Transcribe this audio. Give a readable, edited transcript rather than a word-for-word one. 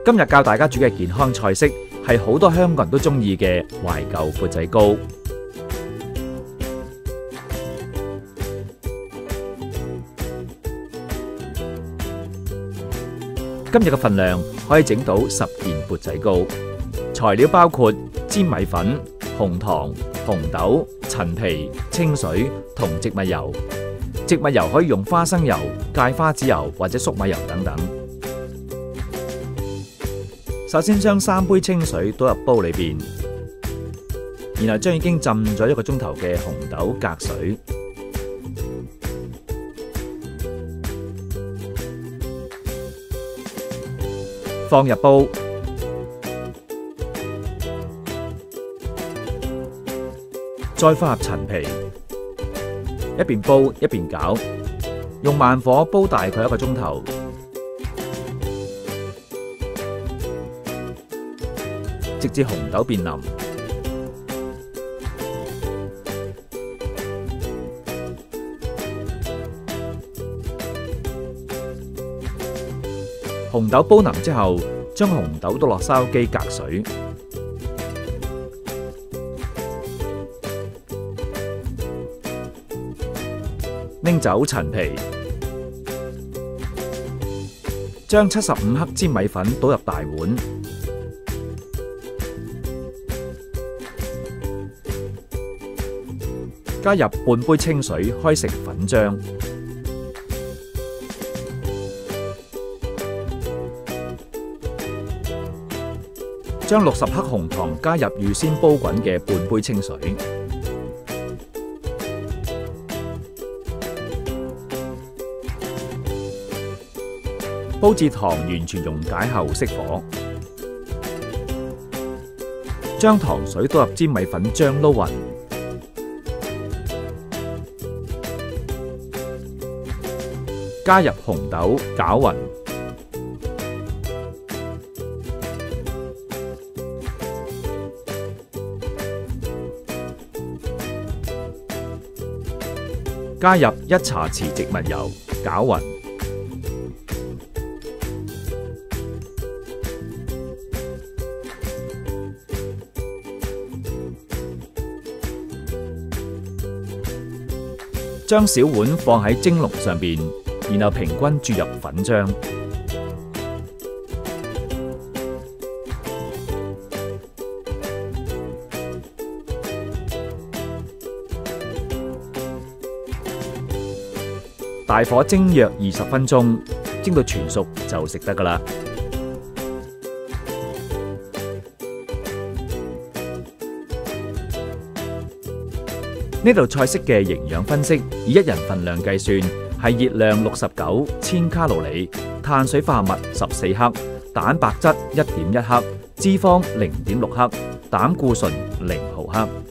今日教大家煮嘅健康菜式係好多香港人都中意嘅懷舊缽仔糕。今日嘅份量可以整到10件缽仔糕，材料包括粘米粉、紅糖、紅豆、陳皮、清水同植物油。植物油可以用花生油、芥花籽油或者粟米油等等。首先將3杯清水倒入煲裏邊，然後將已經浸咗1個鐘頭嘅紅豆隔水，放入煲，再放入陳皮，一邊煲一邊攪，用慢火煲大概1個鐘頭。直至紅豆變腍，紅豆煲腍之後，將紅豆倒落筲箕隔水，拎走陳皮，將75克粘米粉倒入大碗。加入半杯清水，開成粉漿。將60克紅糖加入預先煲滾嘅半杯清水。煲至糖完全溶解後熄火。將糖水倒入粘米粉漿撈勻。加入紅豆攪勻，加入1茶匙植物油攪勻，將小碗放喺蒸籠上邊。然後平均注入粉漿，大火蒸約20分鐘，蒸到全熟就食得㗎喇。呢道菜式嘅營養分析以1人份量計算。係熱量69千卡路里，碳水化合物14克，蛋白質1.1克，脂肪0.6克，膽固醇0毫克。